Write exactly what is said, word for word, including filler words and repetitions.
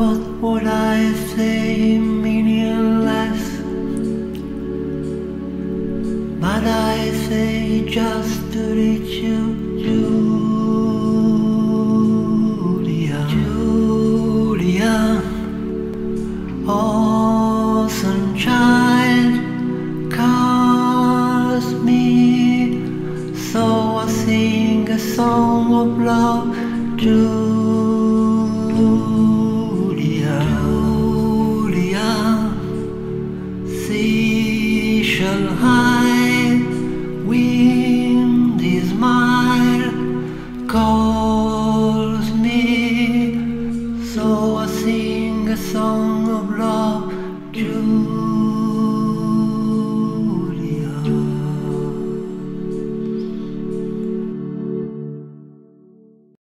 what would I say, meaningless? But I say just to reach you, Julia, Julia. Oh, sunshine calls me, so I sing a song of love, Julia, Julia. Seashell high, wind is mild, calls me, so I sing a song